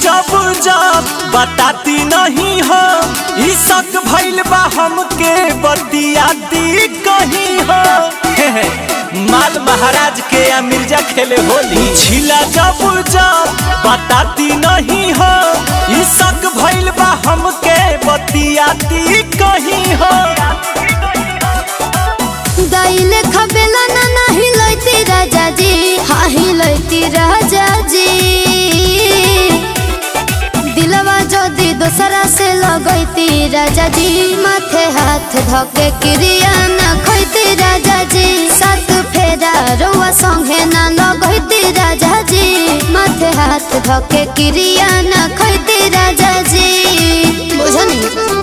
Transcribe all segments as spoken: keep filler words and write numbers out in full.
जब जब बताती नहीं हो ई शक भइल बा हमके बतियाती कहीं हो। माल महाराज के या मिर्जा खेले होली छिला जब जब बताती नहीं हो ई शक भइल बा हमके बतियाती कहीं हो। दाइले खबेला ना नाही लैती राजा जी हाँ ही लैती राजा जी दिलवा जदी दोसरा से लगैती राजा जी माथे हाथ धके क्रिया ना खैती राजा जी सात फेरा रउआ संगे ना लगैती राजा जी माथे हाथ धके क्रिया ना खैती राजा जी बुझनी।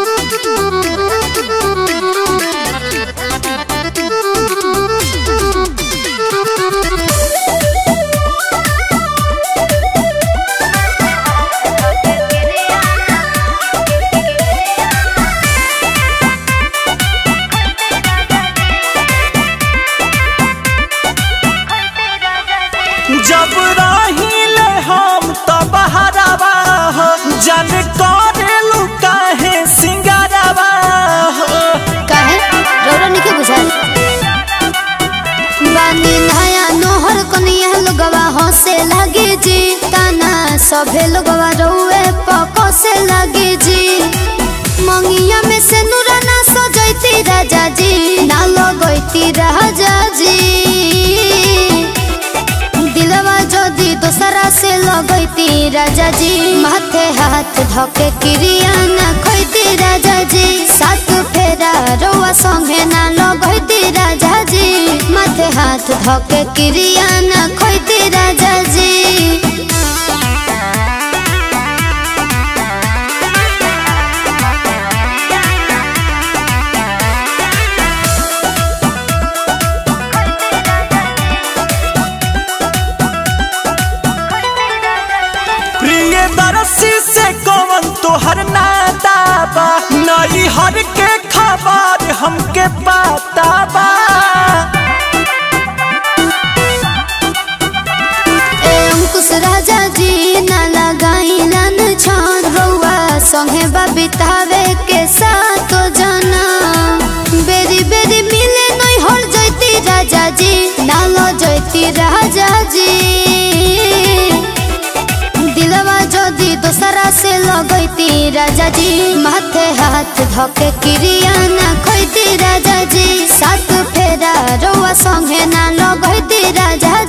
जब रहिले हम तब हरावा हो जन करेलु काहे सिंगारावा हो काहे रौरा निके बुझाई बानी नया नोहर कनिया लोगवा हंसे लगे जी ताना सभे लोगवा रोए पको से लगे जी मंगिया में से नूरा ना सजैती राजा जी ना लगैती राजा जी दिलवा जदी दोसरा से लगैती राजा जी माथे हाथ धके क्रिया ना खैती राजा जी सात फेरा रउआ संगे ना लगैती राजा जी माथे हाथ धके क्रिया ना खैती राजा जी। दरसी से कौन तोहर नाता बा नई हर के खबर हमके पता बा। ए अंकुश राजा जी ना लगाई लन छान रउआ संगे बा बितावे के साथ जना बेरी बेरी मिले नहीं हर जैती राजा जी ना लो जैती राजा जी दिलवा जदी दोसरा से लगैती राजा जी माथे हाथ धके क्रिया ना खैती राजा जी सात फेरा रउआ संगे ना लगैती राजा